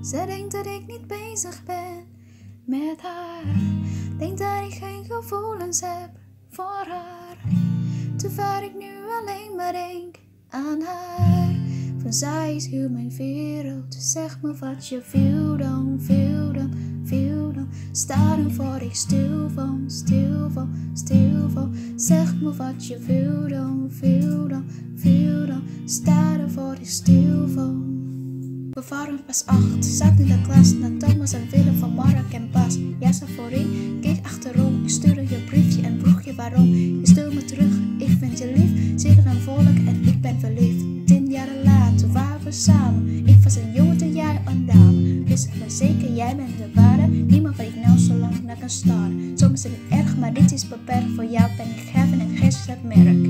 Ze denkt dat ik niet bezig ben met haar. Denkt dat ik geen gevoelens heb voor haar. Terwijl ik nu alleen maar denk aan haar. Van zij is heel mijn wereld. Zeg me wat je wil dan, wil dan, wil dan. Sta dan voor ik stil van, stil van, stil van. Zeg me wat je wil dan, wil dan, wil dan. Sta dan voor ik stil van. We waren pas 8, zat in de klas naar Thomas en Willem van Mark en Bas. Jij zat voorin, keek achterom, ik stuurde je briefje en vroeg je waarom. Je stuurde me terug, ik vind je lief, zeker en vrolijk en ik ben verliefd. 10 jaar later waren we samen, ik was een jongen en jij een dame. Dus ik ben zeker, jij bent de ware, niemand waar ik nou zo lang naar kan staren. Soms is het erg, maar dit is beperkt, voor jou ben ik heaven en geest het merk.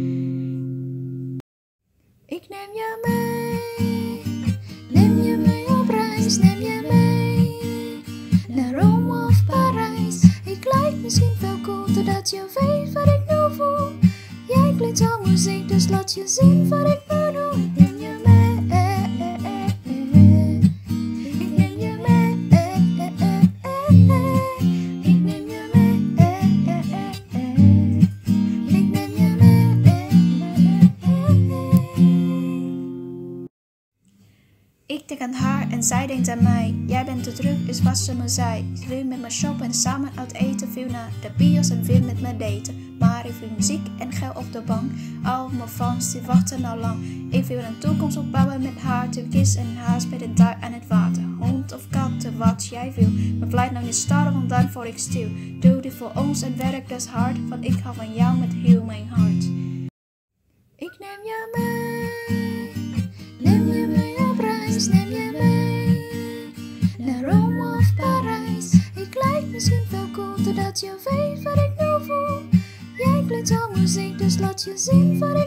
Ik neem je mee. Neem je mee op reis, neem je mee naar Rome of Parijs. Ik lijk misschien veel cool, totdat je weet wat ik nu voel. Jij klinkt zo muziek, dus laat je zien wat ik bedoel. Ik neem je mee. Ik neem je mee. Ik neem je mee. Ik neem je mee. Ik denk aan haar en zij denkt aan mij. Jij bent te druk, is wat ze me zei. Ze wil met me shoppen en samen uit eten. Veel naar de bios en veel met me daten. Maar ik wil muziek en geld op de bank. Al mijn fans die wachten al lang. Ik wil een toekomst opbouwen met haar. Turkis en haas bij de duik aan het water. Hond of katten, wat jij wil. Maar blijf nou niet starten, want dan word ik stil. Doe dit voor ons en werk dus hard. Want ik hou van jou met heel mijn hart. Ik neem je mee. Neem je mee op reis, neem je mee naar Rome of Parijs. Ik lijk misschien veel cool, totdat je weet wat ik nu voel. Jij klinkt zo muziek, dus laat je zien wat ik